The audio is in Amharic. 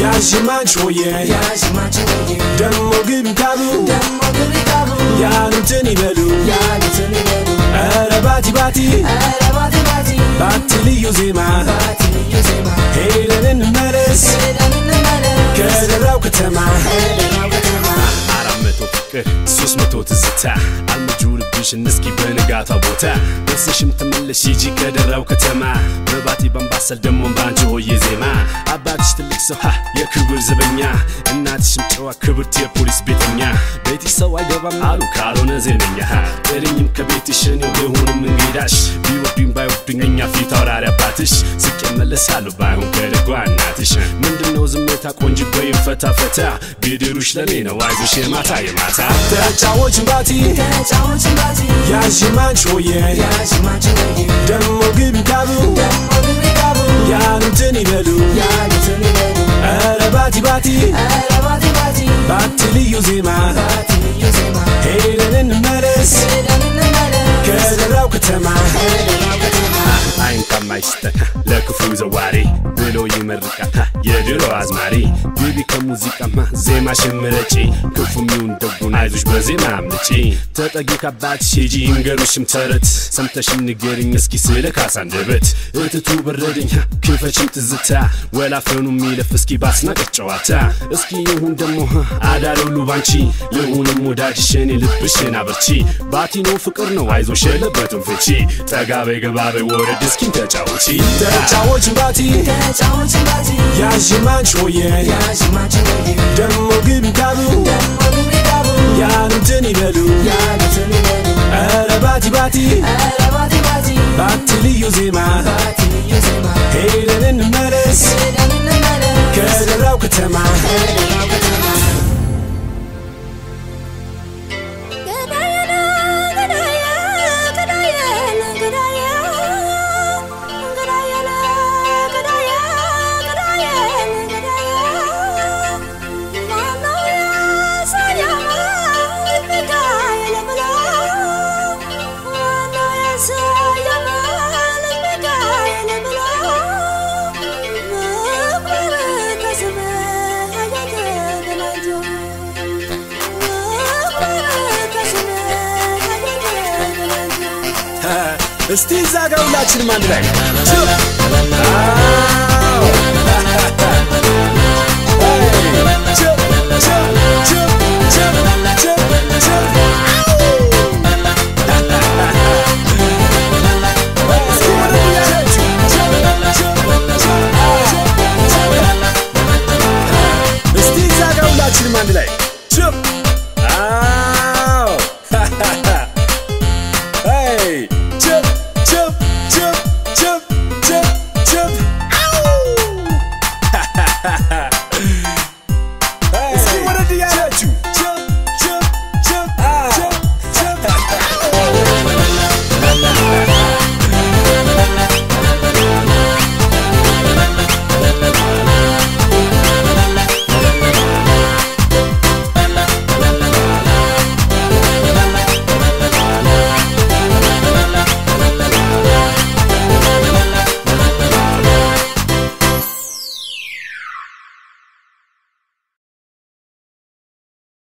ያሽማንቾዬ ደሞ ግቢ ካቡ ያሉትን ይበሉ ኧረ ባቲ ባቲ ባቲ ልዩ ዜማ ሄደን እንመለስ ከደራው ከተማ 400 ፍቅር 300 ትዝታ አልመጁልብሽን እስኪ በንጋታ ቦታ ደስሽም ተመለሽ ሂጂ ከደራው ከተማ በባቲ በንባሰል ደሞ ባንቺ ሆዬ ዜማ አባትሽ ትልቅ ሰው የክብር ዘበኛ እናትሽም ጨዋ ክብርት የፖሊስ ቤተኛ ቤትሽ ሰው አይገባም አሉ ካልሆነ ዜነኛ ጥሪኝም ከቤትሽ ነው ልሁንም እንግዳሽ ቢወዱኝ ባይወዱኝ እኛ ፊት አውራሪ አባትሽ ስቄ መለሳለሁ ባይሆን ከደጓ እናትሽ ምንድነው ዝምታ ቆንጆ በይም ፈታ ፈታ ቢድሩሽ ለኔ ነው አይዞሽ የማታ የማታ ተጫወች ባቲ ያሽማንቾዬ ደሞ ግቢ ካቡ ያሉትን ይበሉ ኧረ ባቲ ባቲ ባቲ ልዩ ዜማ ሄደን እንመለስ ከደራው ከተማ አይንቃም አይስተን ለክፉ ዘዋሪ ብሎ ይመርቃል የድሮ አዝማሪ ግቢ ከሙዚቃማ ዜማሽን ምረጪ ክፉም ይሁን ደጉን አይዞሽ በዜማ አምልጪ ተጠጊ ካባትሽ ሂጂ ይንገሩሽም ተረት ሰምተሽም ንገሪኝ እስኪ ስለ ካሳ አንደበት እትቱ በረደኝ ክፈችም ትዝታ ወላፈኑ ሚለፍ እስኪ ባስናቀች ጨዋታ እስኪ ይሁን ደሞ አዳር ሁሉ ባንቺ ልሁንም ወዳጅሽ እኔ ልብሽን አበርቺ ባቲ ነው ፍቅር ነው አይዞሽ የለበትም ፍቺ ጠጋቤ ገባቤ ወረድ እስኪን ተጫወቺ ባቲ ያሽማንቾዬ ደሞ ግቢ ካቡ ያሉትን ይበሉ ኧረ ባቲ ባቲ ባቲ ልዩ ዜማ ሄደን እንመለስ ከደራው ከተማ እስቲ ዛጋው ሁላችንም አንድ ላይ ቸ